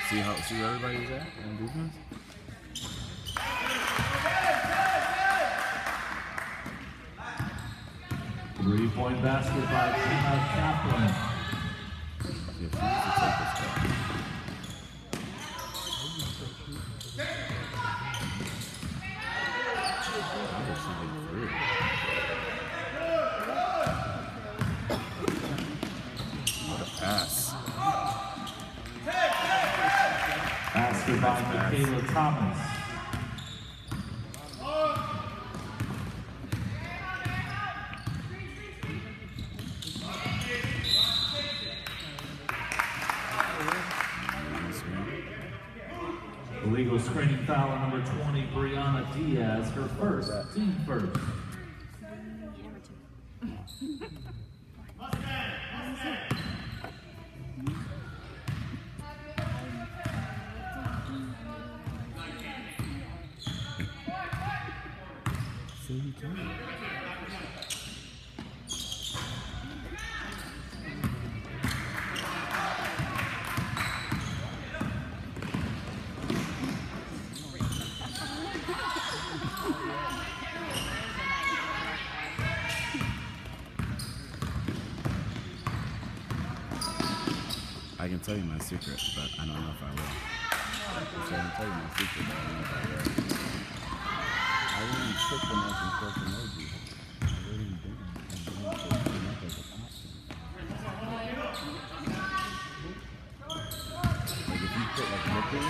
See where everybody's at on defense? Three-point basket by Kaplan. Basket by Michaela Thomas. Illegal screening foul on number 20, Brianna Diaz, her first, team first. I can tell you my secret, but I don't know if I will. So I can tell you my secret, but I don't know if I will. I wouldn't pick the most important emoji. I wouldn't do it. I wouldn't pick the most as an option. Like if you put like looking,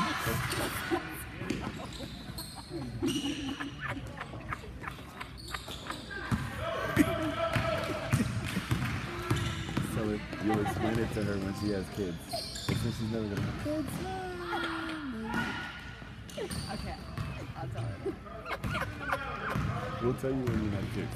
so if you'll explain it to her when she has kids. But since she's never gonna have kids. Okay, I'll tell her. We'll tell you when you have kids.